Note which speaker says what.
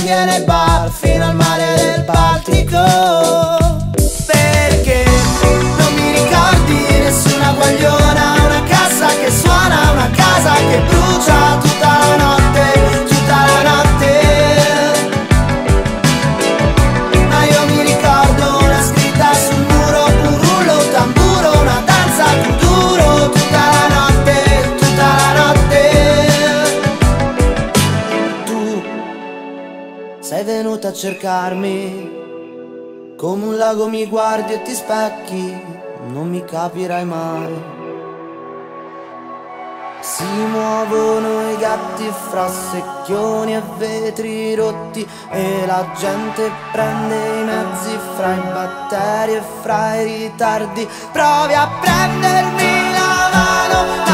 Speaker 1: e nei bar fino al mare del Baltico. Perché non mi ricordi nessuna guagliona, una cassa che suona, una casa che brucia tutta la notte, tutta la notte. Ma io mi ricordo una scritta sul muro, un rullo, tamburo, una danza più duro, tutta la notte, tutta la notte. Tu sei venuta a cercarmi, come un lago mi guardi e ti specchi, non mi capirai mai. Si muovono i gatti fra secchioni e vetri rotti, e la gente prende i mezzi fra i batteri e fra i ritardi. Provi a prendermi la mano,